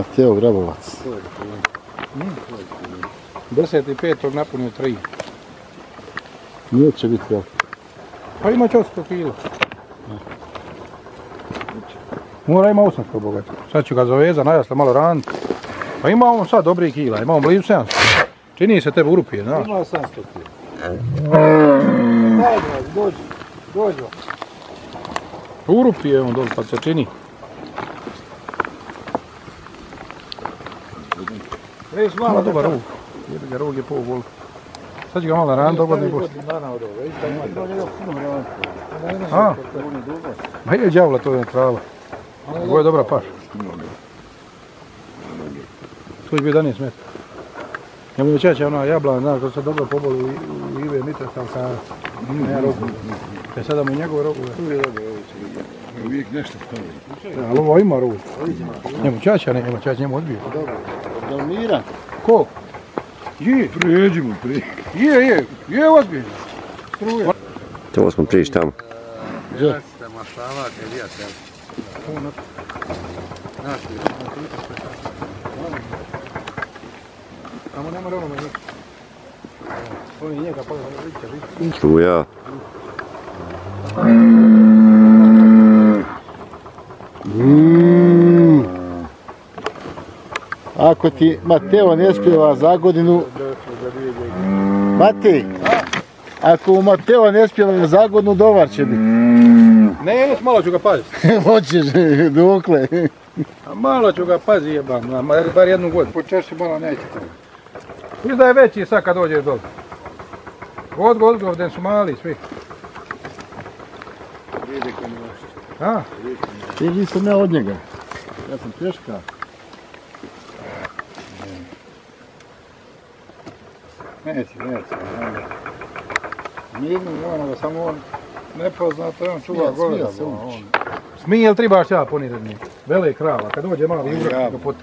Mateo Grabovac. 10.5. napunio 3. Nije će biti veliko. Pa ima 400 kila. Mora ima 800 bogat. Sad ću ga zaveza, najasle malo raniti. Pa ima on sad dobri kila, ima on blizu 700. Čini se tebe urupije, znaš? Ima 700 kila. Dođi. Urupije on dole kad se čini. Već malo dobar rug. Jer rug je pol. Sad ću ga malo raniti, dogodno i poslije. A? Ma je đavla, to je trava. Ovo je dobra paša. Tu će biti da nije smeta. Njemu čeće ona jablana, znaš, to se dobro poboli u Ive Mitrasavka. Nema rogu. E sada mu njegove rogu. Tu je dobro, ovo će vidjeti. Uvijek nešto stavi. Ali ovo ima rogu. Njemu čača, ne, njemu odbije. Dobro. Da mira. Ko? Je. Prijeđi mu, prije. Je odbije. Struje. To smo priš tamo. Gdje? Mašavate, vidjate. Tamo nema ravno njega. On je njega pa vidite. Struja. Ako ti Mateo ne spjeva za godinu... Matej! Ako Mateo ne spjeva za godinu, dobar će biti. Ne, malo ću ga paziti. Hoćeš, dokle? A malo ću ga pazi jebam, bar jednu godinu. Počešće malo neće tamo. Viš da je veći sad kad dođeš dole. Odgo, ovdje su mali svi. A? Ti sam ja od njega. Ja sam pješka. Neće. Mirno onoga, samo on nepoznato, on čuva gore. Smije li tribaš ja ponirati njih? Vele krava, kad dođe mali uvrak ga poti.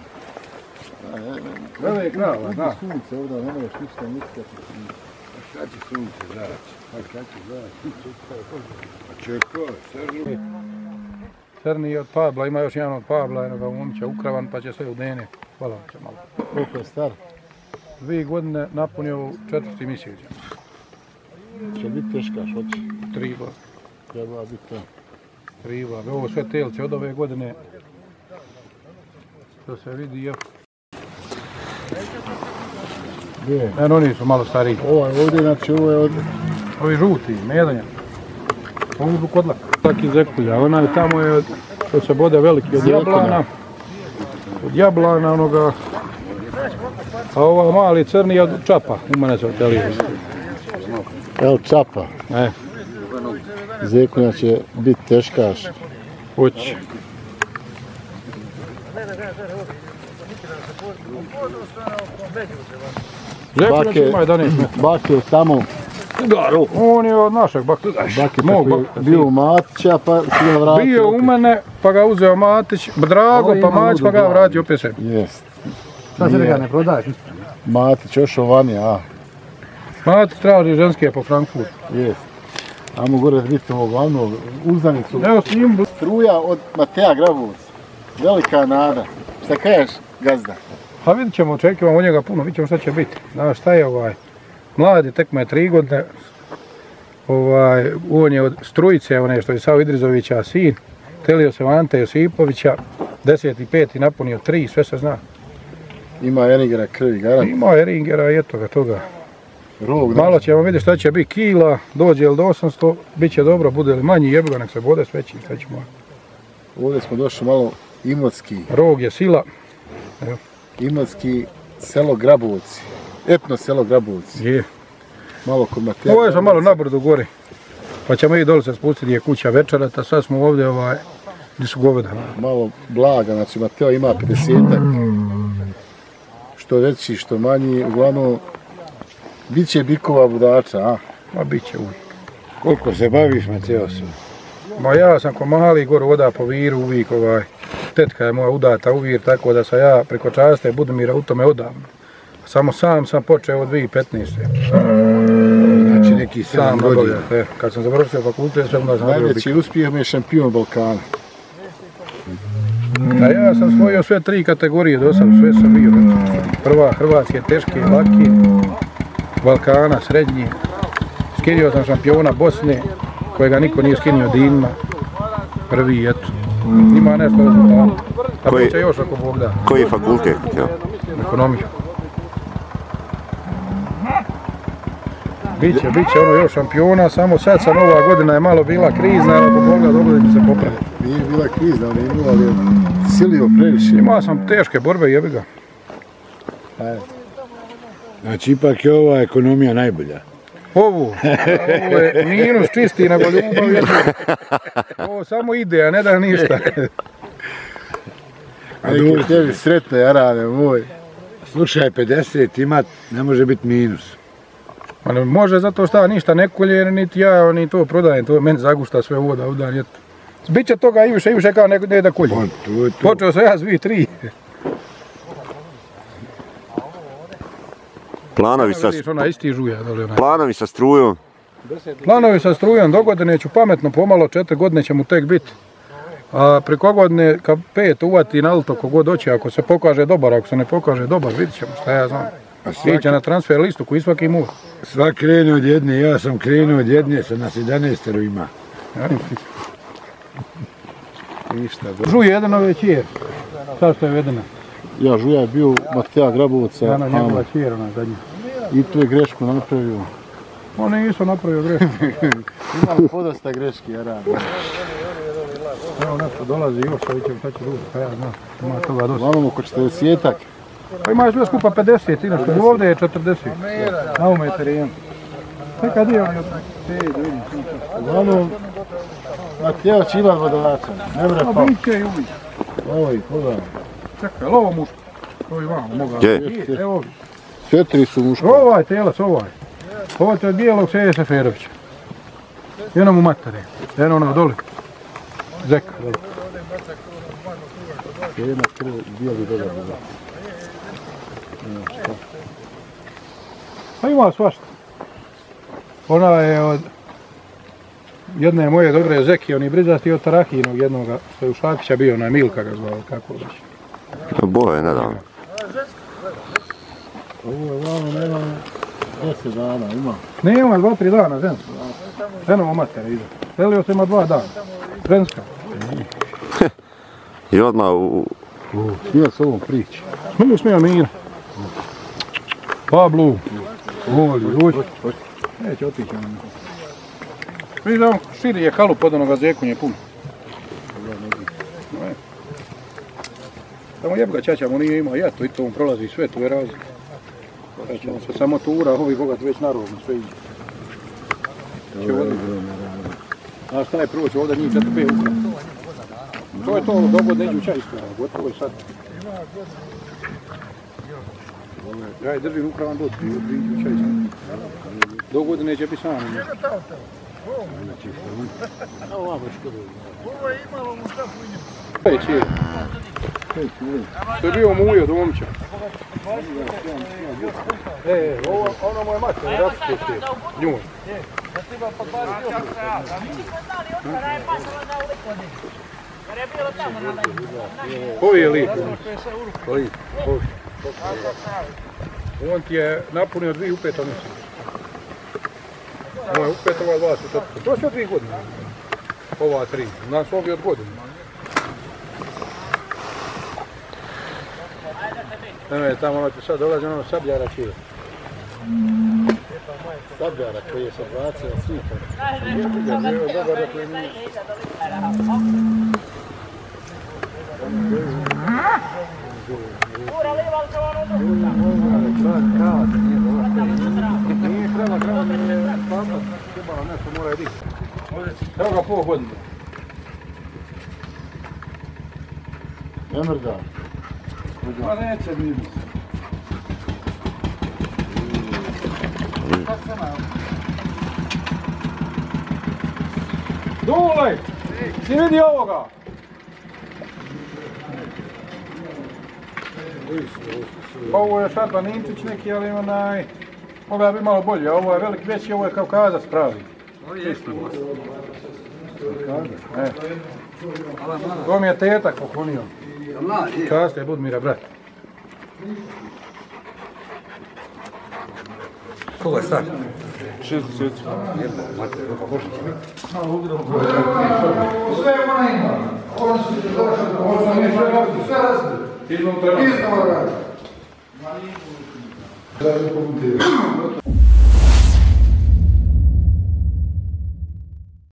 Vele krava, da. Sunce ovdje, ne možeš ništa misliti. Šta će sunce zaći? Šta će zaći? A čekaj, crni. Crni od Pabla, ima još jedan od Pabla, jednoga umića ukravan, pa će sve u dene. Hvala vam će malo. Koliko je star? 2 godine napunio u 4. mjesec. Će biti teškaš, hoće? 3 godine. Treba biti to. 3 godine. Ovo sve telce od ove godine. To se vidi, je. Gdje? Eno, oni su malo stariji. Ovaj ovdje, znači ovo je od... Ovi žuti, medanja. Ovi su kodlak. Taki zekulja, onaj tamo je, to se bode veliki od jablana. Od jablana onoga. A ova mali crni je od čapa, u mene se od televizije. El Čapa. Ne. Zekulja će biti teškaš. Hoće. Zekulja će ima 11 metara. Bak je tamo. On je od našeg baka. Bak je bio u Matića pa si ga vratio. Bio u mene, pa ga uzeo Matić, Drago, pa Matić, pa ga vratio opet sebi. Jest. Šta se ga ne prodaješ? Matić još ovani, a? Matić traži ženske po Frankfurtu. Jest. Amo gore vidite ovog glavnog uzdanicu. Evo s njim. Struja od Matea Grabovca. Velika nada. Šta kažeš, gazda? A vidit ćemo, očekivamo od njega puno, vidit ćemo šta će biti. Znaš šta je ovaj, mladi, tek mu je 3 godine. On je od Strujice, one što je Savo Idrizovića sin. Telio se Ante Josipovića, 10.5. napunio 3, sve se zna. Ima Eringera krvi, garant. Ima Eringera i eto ga toga. Rog, malo ćemo vidjeti šta će biti kila, dođe li do 800, bit će dobro, bude li manji, jebi ga nek se bode s većim, sve ćemo. Ovdje smo došli malo Imotski. Rog je sila. Evo. Imotski, selo Grabovci. Etno selo Grabovci. Je. Malo kod Matea. Ovo je smo malo nabrdo gore. Pa ćemo i dole se spustiti gdje je kuća večerata, sad smo ovdje gdje su goveda. Malo blaga, znači Mateo ima 50-ak. Što veći, što manji, uglavnom bit će bikova budača, a? Ma bit će uvijek. Koliko se baviš Mateosom? Ma ja sam ko mali gore voda po viru uvijek tetka je moja udata u vir, tako da sam ja preko Časte Budimira u tome odavno. Samo sam počeo od 2015. Znači neki 7 godina. Kad sam završio fakultet, sam da sam nabavio bika. Najveći uspjeh mi je šampion Balkana. A ja sam osvojio sve 3 kategorije do sad, sve sam bio. Prva hrvatske, teške, lake, Balkana, srednje. Skinio sam šampiona Bosne, kojega niko nije skinio Dinima. Prvi, eto. Ima nešto rezultata. A bit će još ako Bog da. Koji fakultet? Ekonomiju. Biće ono još šampiona, samo sad sam ova godina je malo bila krizna, ali ako Bog da dogodi će se popraviti. Nije bila krizna, ali je imao, ali je silio previše. Imao sam teške borbe, jebi ga. Znači ipak je ova ekonomija najbolja. Ovo je minus čisti nego ljubav. Ovo samo ide, a ne da ništa. Neki tebi sretne jarane moj. Slušaj, 50 imat ne može biti minus. Ali može zato što ništa ne kolje, niti ja ni to prodajem, to meni zagušta sve voda ovdje. Biće toga i više kao ne da kolje. Počeo sam ja s 2-3. Planovi sa strujom. Planovi sa strujom, do godine ću pametno pomalo, 4 godine će mu tek biti. A preko godine, kad 5 uvati na auto kogod doće, ako se pokaže dobar, ako se ne pokaže dobar, vidit ćemo šta ja znam. Iće na transfer listu koji svaki mora. Svak krene od jedne, ja sam krenuo od jedne, sam nas 11 ima. Žuje jedan ove čijer. Sad što je vedena? Ja žuja je bio Matea Grabovca. Ja na njegova čijer, ona zadnja. I tu je grešku napravio. On nisu napravio grešku. Imam podosta greški, ja radim. Evo nešto dolazi još, a vidjet ćemo šta će drugo, pa ja znam. Ima toga dosta. Uglavnom oko 40-ak. Pa imaš sve skupa 50, inače ovdje je 40. Na ovome je teren. Sve kad je ovdje od te, da vidim. Uglavnom, Mateo će imat vodovača, ne bre pa. Biće i uvijek. Ovoj, pogledaj. Čekaj, ovo muško. To je vamo, moga. Evo. 4 su muško. Ovaj telac, ovaj. Ovo je od bijelog Seje Seferovića. Jedno mu matere. Jedno ono dole. Zeka, dole. Jedna krv, bijeli dobar vodovač. Pa ima svašta. Ona je od jedne moje dobre zeki, oni brizasti od Tarahinog jednoga, što je u Šakića bio, onaj Milka ga zvao, kako već. Boje, nedavno. Ovo je vamo, nema 10 dana, ima. Nema, 2-3 dana, ženska. Ženovo matere ide. Selio se ima 2 dana. Ženska. I odmah u... Smije s ovom priči. Smije Mira. Pablu. Voli, uđi. Neće otići ono. Vidiš da on širi je kalup od onoga zekunje puno. Tamo jebga čača mu nije imao jato i to on prolazi sve, tu je razlika. Znači on se samo tura, ovi bogat već narovno sve iđe. A šta je prvo će ovdje njih 4-5 ukra. To je to, dogod neđu čaj iskora, gotovo je sad. Ja je držim upravan dot, neđu čaj iskora. Dogod neće biti sami. To je čije. To je bio mujo do momča. Ono moje mater, rastu čije. Njoj. Koji je lijep? Lijep. On ti je napunio 2 upeta mislim. Ovo je upet, ova 2 su 4. To su od 2 godine. Ova 3. Nas ovi od godine. Evo tamo ono će sad dolazi ono sabljara čije. Sabljara koji je sa 20 svika. Evo dobar koji nije. Nije krava nije papat, trebala nešto mora jediti. Evo ga pol godine. Ne mrda. Pa neće mi. Dule! Si vidi ovoga? Ovo je šarpa Ninčić neki, ali onaj... Ova bi malo bolje, ovo je velik veći, ovo je Kavkazac pravi. To mi je teta poklonio. Kaste, Budmira, brat. Koliko je star? 6 mjeseci. Sve ona ima. Ono se došlo, sve razli. Iznova radi.